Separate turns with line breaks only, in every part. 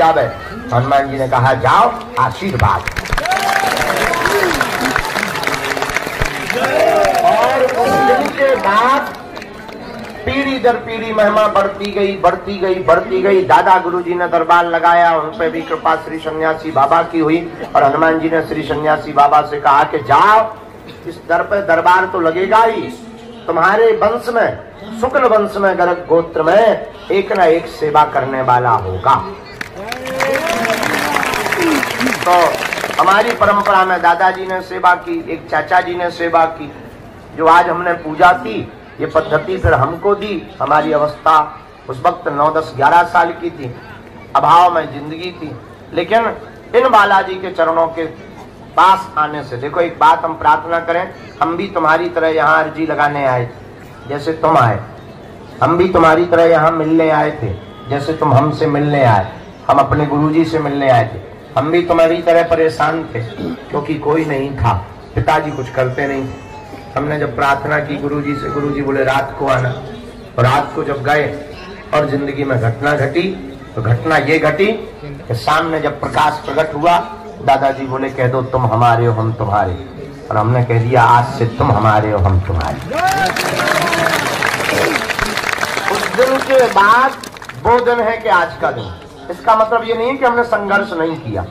जावे। हनुमान जी ने कहा जाओ, आशीर्वाद। और उस दिन के बाद पीढ़ी दर पीढ़ी महिमा बढ़ती गई, बढ़ती गई, बढ़ती गई। दादा गुरुजी ने दरबार लगाया, उन पे भी कृपा श्री सन्यासी बाबा की हुई। और हनुमान जी ने श्री सन्यासी बाबा से कहा कि जाओ, इस दर पे दरबार तो लगेगा ही। तुम्हारे वंश में, शुक्ल वंश में, गर्ग गोत्र में एक ना एक सेवा करने वाला होगा। तो हमारी परंपरा में दादाजी ने सेवा की, एक चाचा जी ने सेवा की। जो आज हमने पूजा की, ये पद्धति फिर हमको दी। हमारी अवस्था उस वक्त 9, 10, 11 साल की थी, अभाव में जिंदगी थी। लेकिन इन बालाजी के चरणों के पास आने से, देखो एक बात हम प्रार्थना करें, हम भी तुम्हारी तरह यहाँ अर्जी लगाने आए थे जैसे तुम आए। हम भी तुम्हारी तरह यहाँ मिलने आए थे जैसे तुम हमसे मिलने आए। हम अपने गुरुजी से मिलने आए थे। हम भी तुम्हारी तरह परेशान थे क्योंकि कोई नहीं था, पिताजी कुछ करते नहीं थे। हमने जब प्रार्थना की गुरुजी से, गुरुजी बोले रात को आना। और रात को जब गए और जिंदगी में घटना घटी, तो घटना ये घटी कि सामने जब प्रकाश प्रकट हुआ, दादाजी बोले कह दो तुम हमारे हो हम तुम्हारे। और हमने कह दिया आज से तुम हमारे हो हम तुम्हारे। उस दिन के बाद वो दिन है कि आज का दिन। इसका मतलब ये नहीं कि हमने संघर्ष नहीं किया।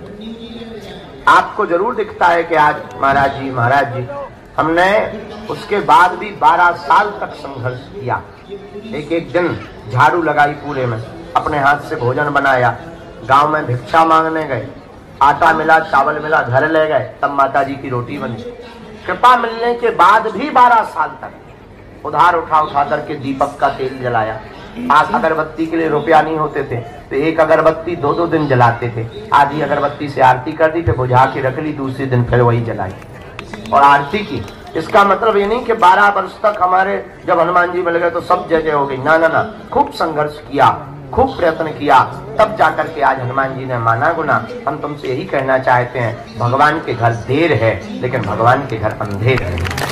आपको जरूर दिखता है कि आज महाराज जी हमने उसके बाद भी 12 साल तक संघर्ष किया। एक एक दिन झाड़ू लगाई पूरे में, अपने हाथ से भोजन बनाया, गांव में भिक्षा मांगने गए, आटा मिला, चावल मिला, घर ले गए, तब माता जी की रोटी बनी। कृपा मिलने के बाद भी 12 साल तक उधार उठा करके दीपक का तेल जलाया। आज अगरबत्ती के लिए रुपया नहीं होते थे तो एक अगरबत्ती 2-2 दिन जलाते थे। आधी अगरबत्ती से आरती कर दी, फिर बुझा के रख ली, दूसरे दिन फिर वही जलाई और आरती की। इसका मतलब ये नहीं कि 12 वर्ष तक हमारे जब हनुमान जी मिल गए तो सब जगह हो गई। ना ना ना, खूब संघर्ष किया, खूब प्रयत्न किया, तब जाकर के आज हनुमान जी ने माना गुना। हम तुमसे यही कहना चाहते हैं, भगवान के घर देर है लेकिन भगवान के घर अंधेर है।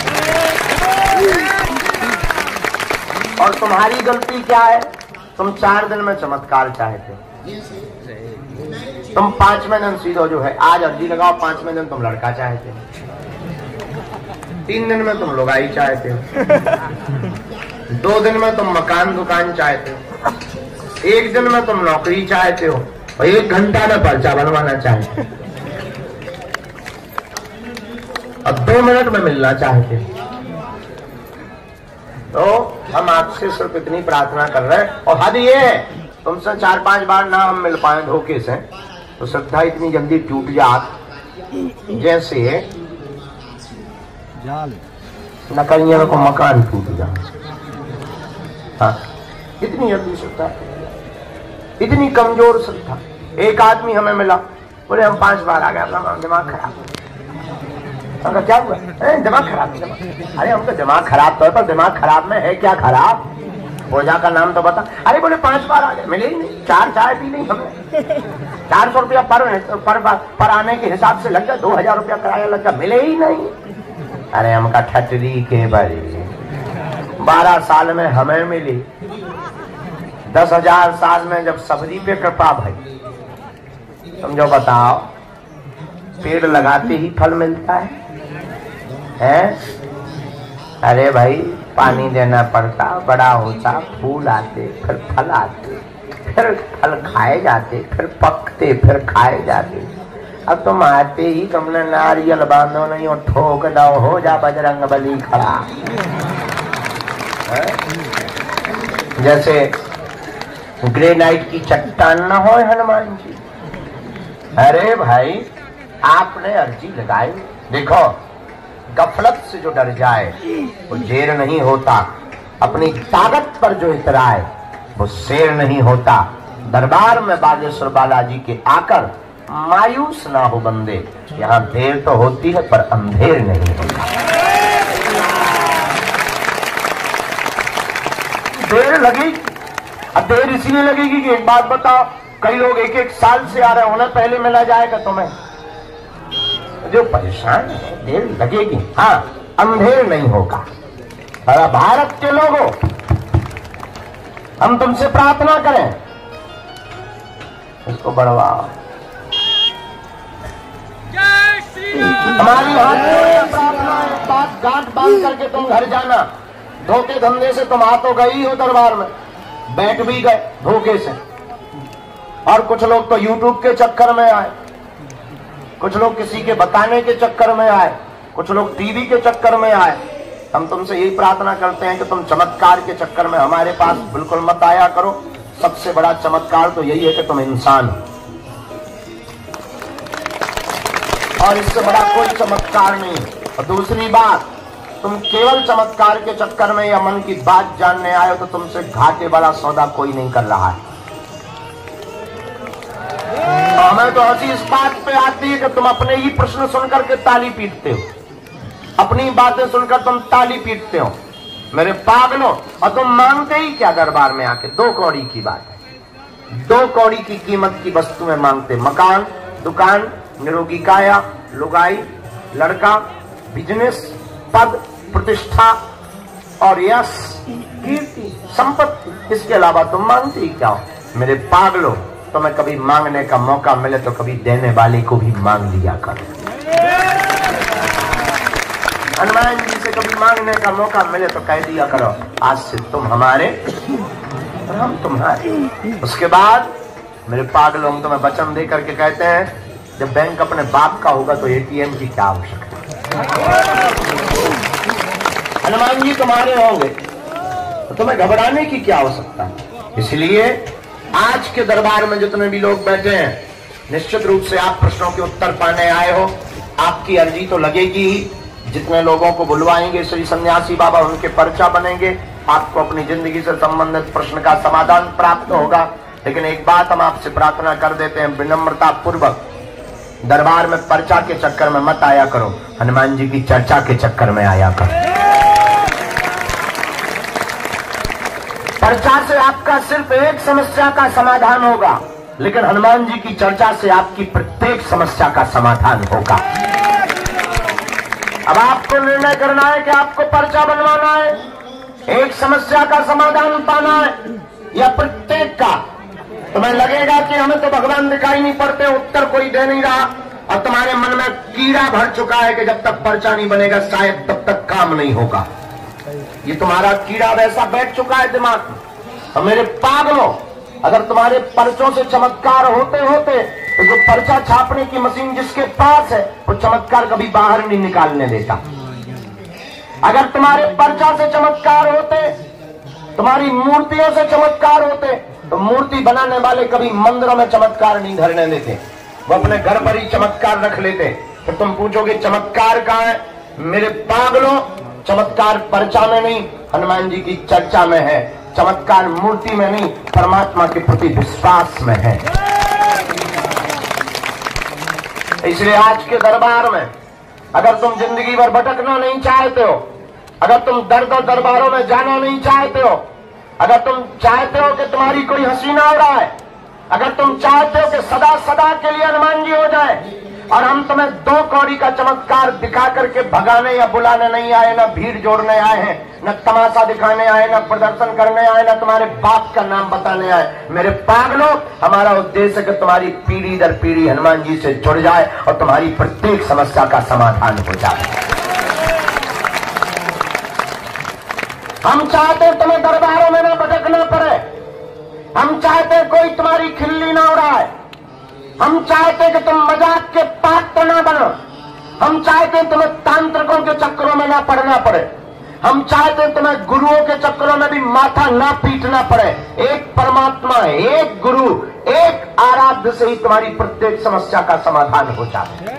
और तुम्हारी गलती क्या है? तुम 4 दिन में चमत्कार चाहते हो। तुम 5वें दिन सीधो जो है आज अर्जी लगाओ, 5वें दिन तुम लड़का चाहते हो, 3 दिन में तुम लुगाई चाहते हो, 2 दिन में तुम मकान दुकान चाहते हो, 1 दिन में तुम नौकरी चाहते हो और 1 घंटा में पर्चा बनवाना चाहते हो और 2 मिनट में मिलना चाहते हो। तो हम आपसे सिर्फ इतनी प्रार्थना कर रहे हैं। और हद ये है, तुमसे 4-5 बार ना हम मिल पाए धोखे से तो श्रद्धा इतनी जल्दी टूट जात जैसे नकलियों को मकान टूट जा। हाँ, इतनी जल्दी श्रद्धा, इतनी कमजोर श्रद्धा। एक आदमी हमें मिला, बोले हम 5 बार आ गए, अपना दिमाग खराब। हमका क्या हुआ? दिमाग खराब। अरे हमको दिमाग खराब तो है, पर दिमाग खराब में है क्या खराब? पूजा का नाम तो बता। अरे बोले 5 बार आ गए, मिले ही नहीं। 4 चाय पी नहीं हमने, 400 रुपया पर आने के हिसाब से लग गया, 2000 रुपया किराया लग गया, मिले ही नहीं। अरे हमका ठटरी के बारे 12 साल में हमें मिली, 10,000 साल में जब सबरी पे कृपा भई। समझो, बताओ, पेड़ लगाते ही फल मिलता है? अरे भाई पानी देना पड़ता, बड़ा होता, फूल आते, फिर फल आते, फिर फल खाए जाते, फिर पकते, फिर खाए जाते। अब तुम आते ही तुमने नारियल बांधो नहीं और ठोक दो, हो जा बजरंग बली खड़ा। जैसे ग्रेनाइट की चट्टान न हो हनुमान जी। अरे भाई आपने अर्जी लगाई। देखो, गफलत से जो डर जाए वो जेर नहीं होता, अपनी ताकत पर जो इतराए वो शेर नहीं होता। दरबार में बागेश्वर बालाजी के आकर मायूस ना हो बंदे, यहाँ देर तो होती है पर अंधेर नहीं होता। देर लगेगी। अब देर इसलिए लगेगी कि एक बात बताओ, कई लोग 1-1 साल से आ रहे हैं, उन्हें पहले मिला जाएगा तुम्हें। जो परेशान है, देर लगेगी, हाँ, अंधेर नहीं होगा। और भारत के लोगों, हम तुमसे प्रार्थना करें, इसको बढ़वाओ। हमारी हाथ में प्रार्थना है, बात गांठ बांध करके तुम घर जाना। धोखे धंधे से तुम आ तो गई हो दरबार में, बैठ भी गए धोखे से। और कुछ लोग तो यूट्यूब के चक्कर में आए, कुछ लोग किसी के बताने के चक्कर में आए, कुछ लोग टीवी के चक्कर में आए। हम तुमसे यही प्रार्थना करते हैं कि तुम चमत्कार के चक्कर में हमारे पास बिल्कुल मत आया करो। सबसे बड़ा चमत्कार तो यही है कि तुम इंसान हो, और इससे बड़ा कोई चमत्कार नहीं। और दूसरी बात, तुम केवल चमत्कार के चक्कर में या मन की बात जानने आए हो तो तुमसे घाटे वाला सौदा कोई नहीं कर रहा है। हमें तो हंसी इस बात पे आती है कि तुम अपने ही प्रश्न सुनकर के ताली पीटते हो, अपनी बातें सुनकर तुम ताली पीटते हो मेरे पागलों। और तुम मांगते ही क्या दरबार में आके? 2 कौड़ी की बात है, 2 कौड़ी की कीमत की वस्तुएं मांगते। मकान, दुकान, निरोगी काया, लुगाई, लड़का, बिजनेस, पद, प्रतिष्ठा और यश, कीर्ति, संपत्ति। इसके अलावा तुम मांगते ही क्या हो मेरे पागलों? तुम्हें कभी मांगने का मौका मिले तो कभी देने वाले को भी मांग लिया करो। हनुमान जी से कभी मांगने का मौका मिले तो कह दिया करो, आज से तुम हमारे और हम तुम्हारे। उसके बाद मेरे पागलों, हम तुम्हें वचन दे करके कहते हैं, जब बैंक अपने बाप का होगा तो एटीएम की क्या आवश्यकता? हनुमान जी तुम्हारे होंगे तो तुम्हें घबराने की क्या आवश्यकता है? इसलिए आज के दरबार में जितने भी लोग बैठे हैं, निश्चित रूप से आप प्रश्नों के उत्तर पाने आए हो। आपकी अर्जी तो लगेगी ही। जितने लोगों को बुलवाएंगे श्री सन्यासी बाबा, उनके पर्चा बनेंगे, आपको अपनी जिंदगी से संबंधित प्रश्न का समाधान प्राप्त होगा। लेकिन एक बात हम आपसे प्रार्थना कर देते हैं, विनम्रता पूर्वक दरबार में पर्चा के चक्कर में मत आया करो, हनुमान जी की चर्चा के चक्कर में आया करो। पर्चा से आपका सिर्फ एक समस्या का समाधान होगा, लेकिन हनुमान जी की चर्चा से आपकी प्रत्येक समस्या का समाधान होगा। अब आपको निर्णय करना है कि आपको पर्चा बनवाना है, एक समस्या का समाधान पाना है, या प्रत्येक का। तुम्हें लगेगा कि हमें तो भगवान दिखाई नहीं पड़ते, उत्तर कोई दे नहीं रहा, और तुम्हारे मन में कीड़ा भर चुका है कि जब तक पर्चा नहीं बनेगा शायद तब तक काम नहीं होगा। ये तुम्हारा कीड़ा वैसा बैठ चुका है दिमाग में। और मेरे पागलों, अगर तुम्हारे पर्चों से चमत्कार होते होते तो जो पर्चा छापने की मशीन जिसके पास है वो चमत्कार कभी बाहर नहीं निकालने देता। अगर तुम्हारे पर्चा से चमत्कार होते, तुम्हारी मूर्तियों से चमत्कार होते, तो मूर्ति बनाने वाले कभी मंदिरों में चमत्कार नहीं धरने देते, वो अपने घर पर ही चमत्कार रख लेते। तो तुम पूछोगे चमत्कार कहाँ है? मेरे पागलों, चमत्कार पर्चा में नहीं, हनुमान जी की चर्चा में है। चमत्कार मूर्ति में नहीं, परमात्मा के प्रति विश्वास में है। इसलिए आज के दरबार में अगर तुम जिंदगी भर भटकना नहीं चाहते हो, अगर तुम दर दर दरबारों में जाना नहीं चाहते हो, अगर तुम चाहते हो कि तुम्हारी कोई हंसी ना हो रहा है, अगर तुम चाहते हो कि सदा सदा के लिए हनुमान जी हो जाए, और हम तुम्हें 2 कौड़ी का चमत्कार दिखा करके भगाने या बुलाने नहीं आए, न भीड़ जोड़ने आए हैं, न तमाशा दिखाने आए, न प्रदर्शन करने आए, न तुम्हारे बाप का नाम बताने आए। मेरे पागलों, हमारा उद्देश्य है कि तुम्हारी पीढ़ी दर पीढ़ी हनुमान जी से जुड़ जाए और तुम्हारी प्रत्येक समस्या का समाधान हो जाए। हम चाहते तुम्हें दरबारों में ना भटकना पड़े, हम चाहते कोई तुम्हारी खिल्ली ना उड़ाए, हम चाहते कि तुम मजाक के पात्र ना बनो, हम चाहते तुम्हें तांत्रिकों के चक्करों में ना पड़ना पड़े, हम चाहते तुम्हें गुरुओं के चक्करों में भी माथा ना पीटना पड़े। एक परमात्मा, एक गुरु, एक आराध्य से ही तुम्हारी प्रत्येक समस्या का समाधान हो जाए।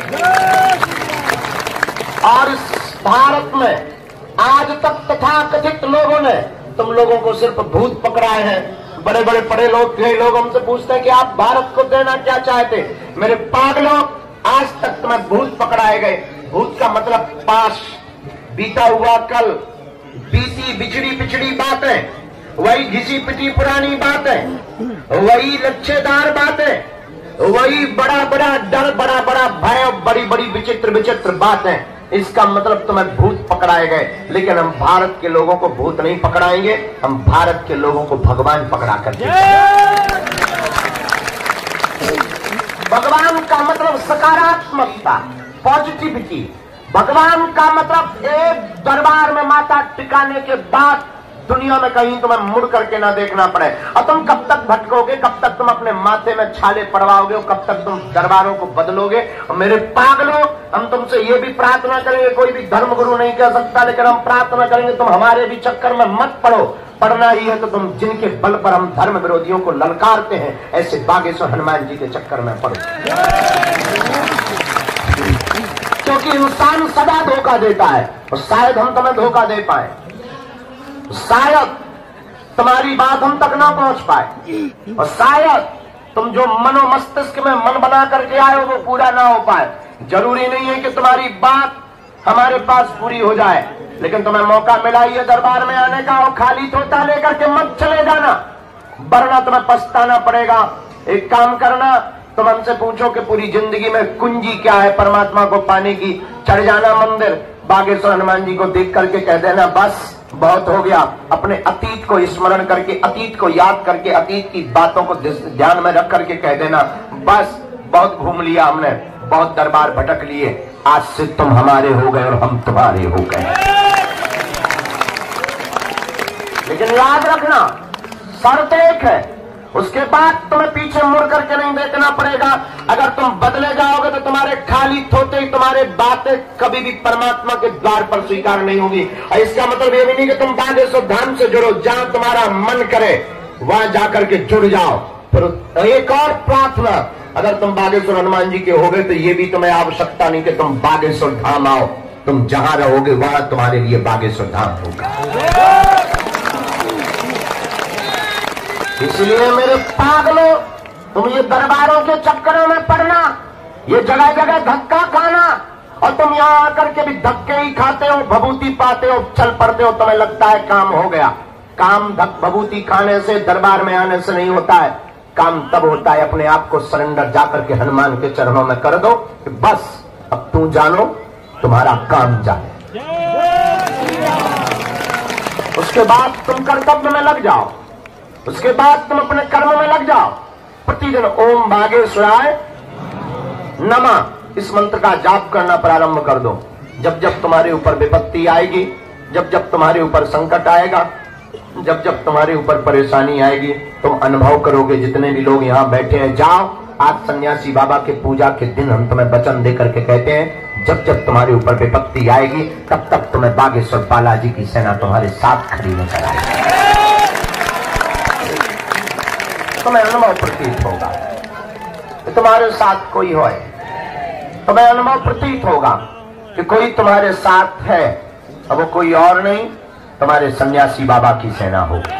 और इस भारत में आज तक तथाकथित लोगों ने तुम लोगों को सिर्फ भूत पकड़ाए हैं। बड़े बड़े पढ़े लोग हमसे पूछते हैं कि आप भारत को देना क्या चाहते? मेरे पागलों, आज तक तुम्हें भूत पकड़ाए गए। भूत का मतलब पास, बीता हुआ कल, बीती बिछड़ी पिछड़ी बातें, वही घिसी पिटी पुरानी बातें, वही लच्छेदार बातें, वही बड़ा बड़ा डर, बड़ा बड़ा भय, बड़ी बड़ी विचित्र विचित्र बातें। इसका मतलब तुम्हें भूत पकड़ाए गए। लेकिन हम भारत के लोगों को भूत नहीं पकड़ाएंगे, हम भारत के लोगों को भगवान पकड़ा कर देंगे। भगवान का मतलब सकारात्मकता, पॉजिटिविटी। भगवान का मतलब एक दरबार में माथा टिकाने के बाद दुनिया में कहीं तुम्हें मुड़ करके ना देखना पड़े। और तुम कब तक भटकोगे, कब तक तुम अपने माथे में छाले पड़वाओगे, कब तक तुम दरबारों को बदलोगे। और मेरे पागलों, हम तुमसे ये भी प्रार्थना करेंगे, कोई भी धर्म गुरु नहीं कह सकता, लेकिन हम प्रार्थना करेंगे तुम हमारे भी चक्कर में मत पड़ो। पढ़ना ही है तो तुम जिनके बल पर हम धर्म विरोधियों को ललकारते हैं, ऐसे बागेश्वर हनुमान जी के चक्कर में पड़ो। क्योंकि इंसान सदा धोखा देता है और शायद हम तुम्हें धोखा दे पाए, शायद तुम्हारी बात हम तक ना पहुंच पाए, और शायद तुम जो मनो मस्तिष्क में मन बना करके आए हो वो पूरा ना हो पाए। जरूरी नहीं है कि तुम्हारी बात हमारे पास पूरी हो जाए, लेकिन तुम्हें मौका मिला ही है दरबार में आने का, और खाली तोता लेकर के मत चले जाना, वरना तुम्हें पछताना पड़ेगा। एक काम करना, तुम हमसे पूछो कि पूरी जिंदगी में कुंजी क्या है परमात्मा को पाने की, चढ़ जाना मंदिर, बागेश्वर हनुमान जी को देख करके कह देना बस बहुत हो गया। अपने अतीत को स्मरण करके, अतीत को याद करके, अतीत की बातों को ध्यान में रख करके कह देना बस बहुत घूम लिया हमने, बहुत दरबार भटक लिए, आज से तुम हमारे हो गए और हम तुम्हारे हो गए। लेकिन याद रखना, शर्त एक है, उसके बाद तुम्हें पीछे मुड़ करके नहीं देखना पड़ेगा। अगर तुम बदले जाओगे तो तुम्हारे खाली थोते, तुम्हारे बातें कभी भी परमात्मा के द्वार पर स्वीकार नहीं होगी। और इसका मतलब ये भी नहीं कि तुम बागेश्वर धाम से जुड़ो, जहां तुम्हारा मन करे वहां जाकर के जुड़ जाओ। फिर एक और प्रार्थना, अगर तुम बागेश्वर हनुमान जी के हो गए तो ये भी तुम्हें आवश्यकता नहीं कि तुम बागेश्वर धाम आओ, तुम जहां रहोगे वहां तुम्हारे लिए बागेश्वर धाम होगा। इसलिए मेरे पागलों, तुम ये दरबारों के चक्करों में पड़ना, ये जगह जगह धक्का खाना, और तुम यहाँ आकर के भी धक्के ही खाते हो, भभूति पाते हो, चल पड़ते हो, तुम्हें लगता है काम हो गया। काम भभूति खाने से, दरबार में आने से नहीं होता है। काम तब होता है अपने आप को सरेंडर जाकर के हनुमान के चरणों में कर दो कि बस अब तू जानो, तुम्हारा काम जाने। उसके बाद तुम कर्तव्य में लग जाओ, उसके बाद तुम अपने कर्म में लग जाओ। प्रतिदिन ओम बागेश्वराय नमः इस मंत्र का जाप करना प्रारंभ कर दो। जब जब तुम्हारे ऊपर विपत्ति आएगी, जब जब तुम्हारे ऊपर संकट आएगा, जब जब तुम्हारे ऊपर परेशानी आएगी, तुम अनुभव करोगे। जितने भी लोग यहाँ बैठे हैं, जाओ, आज सन्यासी बाबा के पूजा के दिन हम तुम्हें वचन दे करके कहते हैं, जब जब तुम्हारे ऊपर विपत्ति आएगी तब तक तुम्हें बागेश्वर बालाजी की सेना तुम्हारे साथ खड़ी नजर आएगी। तुम्हें अनुभव प्रतीत होगा कि तुम्हारे साथ कोई है, तुम्हें अनुभव प्रतीत होगा कि कोई तुम्हारे साथ है, और वो कोई और नहीं, तुम्हारे सन्यासी बाबा की सेना होगी।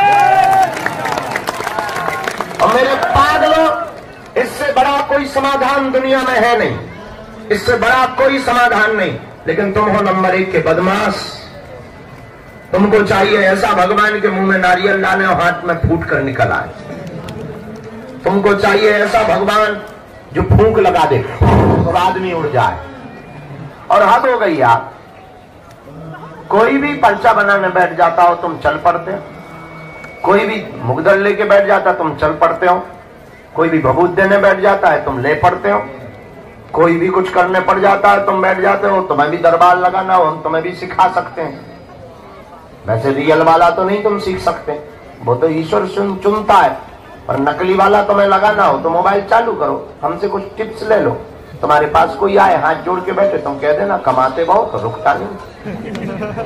और मेरे पागलों, इससे बड़ा कोई समाधान दुनिया में है नहीं, इससे बड़ा कोई समाधान नहीं। लेकिन तुम हो नंबर 1 के बदमाश। तुमको चाहिए ऐसा भगवान के मुंह में नारियल डाले और हाथ में फूट कर निकल आए। तुमको चाहिए ऐसा भगवान जो फूंक लगा दे और आदमी उड़ जाए। और हद हो गई यार, कोई भी पर्चा बनाने बैठ जाता हो तुम चल पड़ते हो, कोई भी मुगदल लेके बैठ जाता तुम चल पड़ते हो, कोई भी भभूत देने बैठ जाता है तुम ले पड़ते हो, कोई भी कुछ करने पड़ जाता है तुम बैठ जाते हो। तुम्हें भी दरबार लगाना हो, हम तुम्हें भी सिखा सकते हैं। वैसे रियल वाला तो नहीं तुम सीख सकते, वो तो ईश्वर चुनता है। और नकली वाला तुम्हें लगाना हो तो मोबाइल चालू करो, हमसे कुछ टिप्स ले लो। तुम्हारे पास कोई आए हाथ जोड़ के बैठे, तुम कह देना कमाते बहुत तो रुकता नहीं।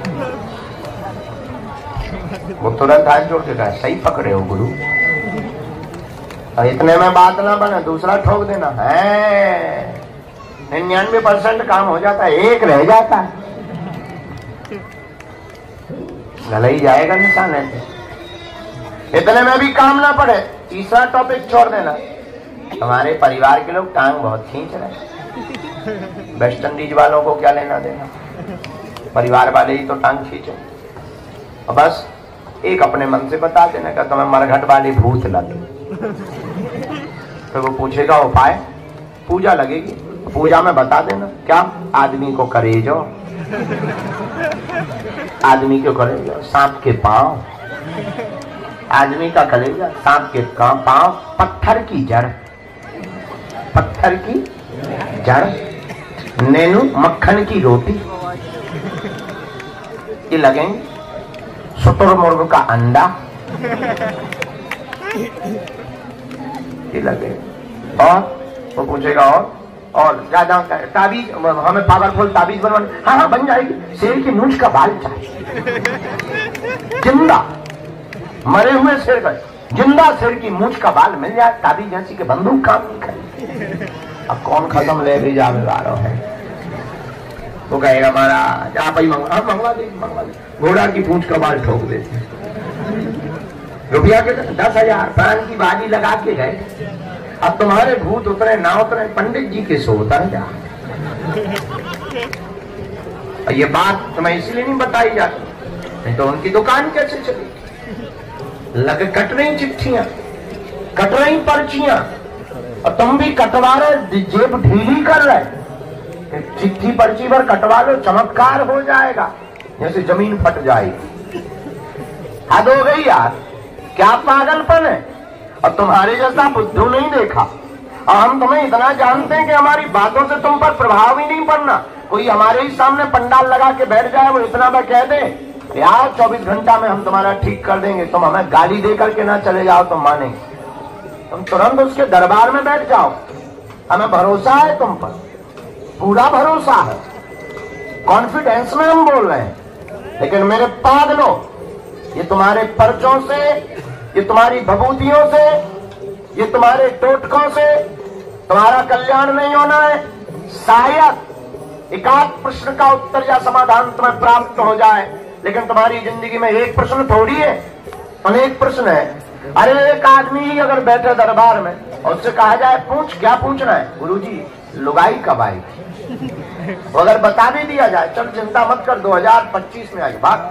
वो तुरंत हाथ जोड़ के कहे सही पकड़े हो गुरु। और इतने में बात ना बने, दूसरा ठोक देना है। 99% काम हो जाता है, एक रह जाता है, गला ही जाएगा निशान ऐसे। इतने में भी काम ना पड़े, तीसरा टॉपिक छोड़ देना। हमारे परिवार के लोग टांग बहुत खींच रहे, वेस्ट इंडीज वालों को क्या लेना देना, परिवार वाले ही तो टांग खींचे। और बस एक अपने मन से बता देना कि तुम्हें मरघट वाली भूत लगे, तो वो पूछेगा उपाय, पूजा लगेगी, पूजा में बता देना क्या आदमी को करेजो, आदमी को करेजो, सांप के पांव, आदमी का कलेजा, सांप के पांव, पत्थर की जड़, पत्थर की जड़, नैनू मक्खन की रोटी, ये लगेंगे। शुतुरमुर्ग का अंडा, ये लगे। और वो पूछेगा और ज्यादा ताबीज, हमें पावरफुल ताबीज बनवानी। हाँ हाँ बन जाएगी। शेर की मूंछ का बाल चाहिए, जिंदा, मरे हुए शेर का जिंदा शेर की मूंछ का बाल मिल जाए, ताबीज जैसी के बंदूक काम नहीं करे। अब कौन खत्म ले भी जाने वाला है? वो कहेगा महाराज आप ही मंगवा दे, घोड़ा की पूंछ का बाल ठोक देते, रुपया के 10,000 प्राण की बाजी लगा के गए। अब तुम्हारे भूत उतरे ना उतरे, पंडित जी के सो उतर जा। ये बात तुम्हें इसलिए नहीं बताई जाती, नहीं तो उनकी दुकान कैसे चली। लगे कट रही चिट्ठियां, कट रही पर्चियां, और तुम भी कटवा रहे, जेब ढीली कर रहे। चिट्ठी पर्ची पर कटवा लो, चमत्कार हो जाएगा, जैसे जमीन फट जाएगी। हद हो गई यार, क्या पागलपन है। और तुम्हारे जैसा बुद्धू नहीं देखा, और हम तुम्हें इतना जानते हैं कि हमारी बातों से तुम पर प्रभाव ही नहीं पड़ना। कोई हमारे ही सामने पंडाल लगा के बैठ जाए, वो इतना मैं कह दे यार 24 घंटा में हम तुम्हारा ठीक कर देंगे, तुम हमें गाली दे करके ना चले जाओ तो मानेंगे। तुम तुरंत उसके दरबार में बैठ जाओ, हमें भरोसा है तुम पर, पूरा भरोसा है, कॉन्फिडेंस में हम बोल रहे हैं। लेकिन मेरे पागलो, ये तुम्हारे पर्चों से, ये तुम्हारी भभूतियों से, ये तुम्हारे टोटकों से तुम्हारा कल्याण नहीं होना है। शायद एकाध प्रश्न का उत्तर या समाधान तुम्हें प्राप्त हो जाए, लेकिन तुम्हारी जिंदगी में एक प्रश्न थोड़ी है, अनेक प्रश्न है। अरे एक आदमी ही अगर बैठे दरबार में और उससे कहा जाए पूछ, क्या पूछना है? गुरुजी लुगाई कब आई? अगर बता भी दिया जाए, चल चिंता मत कर 2025 में आई बात।